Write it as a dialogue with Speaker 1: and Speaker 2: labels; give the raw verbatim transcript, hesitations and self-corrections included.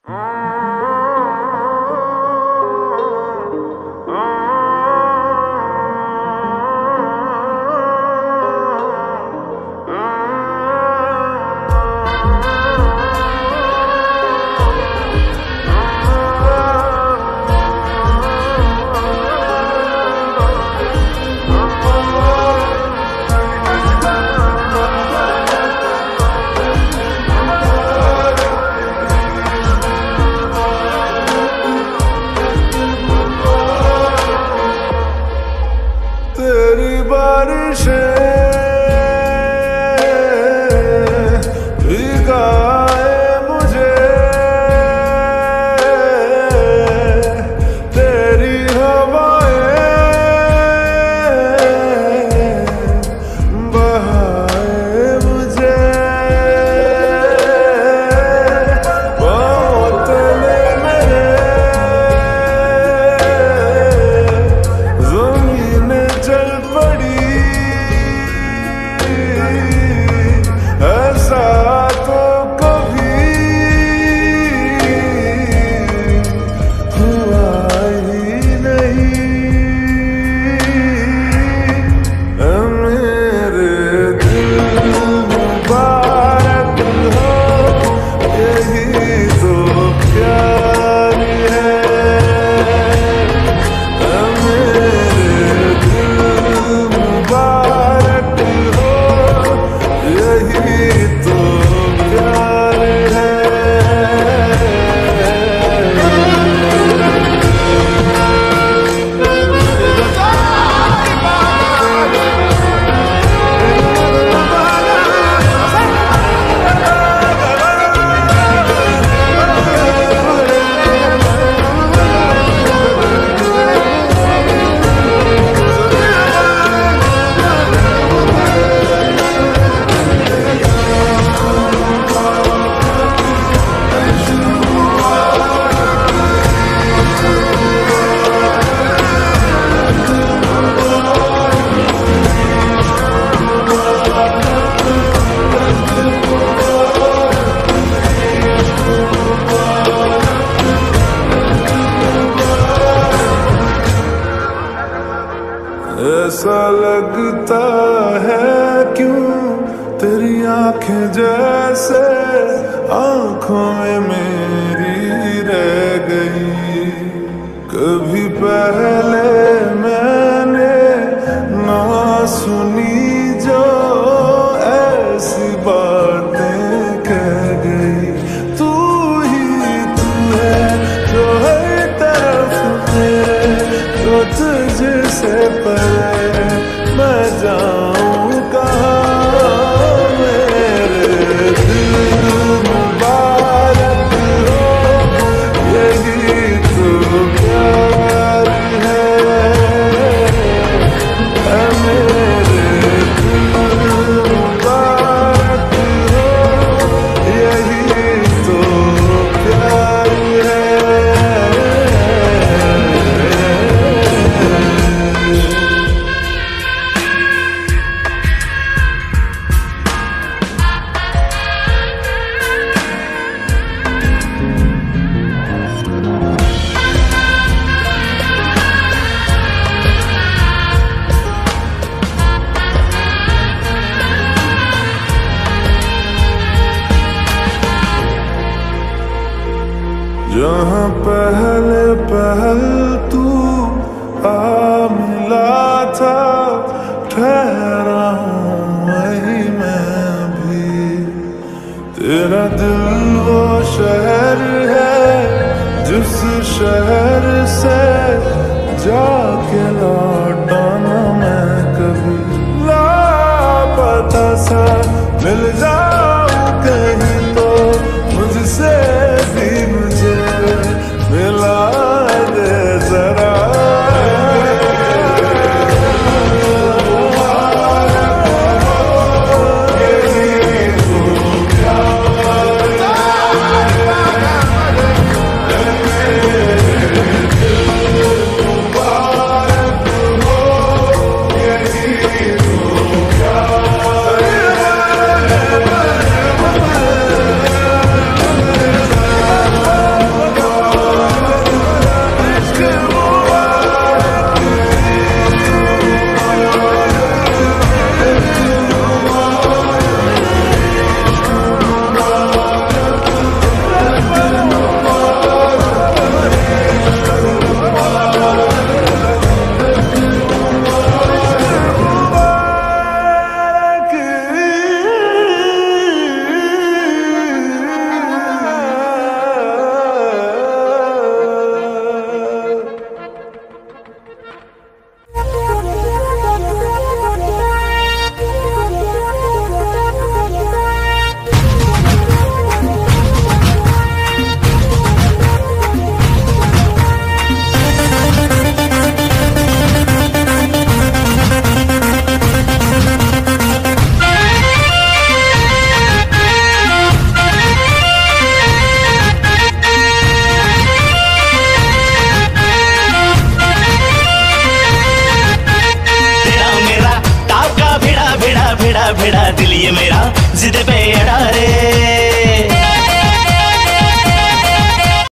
Speaker 1: तेरी बारिशें भिगाए मुझे, तेरी हवाएं बहाए मुझे, पाँव तले मेरे ज़मीनें चल पड़ी, ऐसा तो कभी हुआ ही नहीं। ऐ मेरे दिल मुबारक हो, यही तो प्यार है। ऐ मेरे दिल मुबारक हो, यही तो प्यार है। ऐसा लगता है क्यों तेरी आंखें जैसे आंखों में मेरी रह गई। कभी पहले मैंने ना सुनी जो ऐसी बातें कह गई। तू ही तू है जो हर तरफ मेरे, जो तुझसे परे मैं जाऊं कहाँ। मेरे दिल मुबारक हो, यही तो प्यार है। ऐ मेरे दिल मुबारक हो, यही तो प्यार है। जहाँ पहले पहल तू आ मिला था, ठहरा हूँ वही मैं भी। तेरा दिल वो शहर है जिस शहर से जाके लौटा ना मैं कभी। लापता सा मिल जाऊं कहीं तो मुझसे भी मुझे मिला दे जरा। यही तो प्यार
Speaker 2: भिड़ा दिल ये मेरा जिद पे अड़ा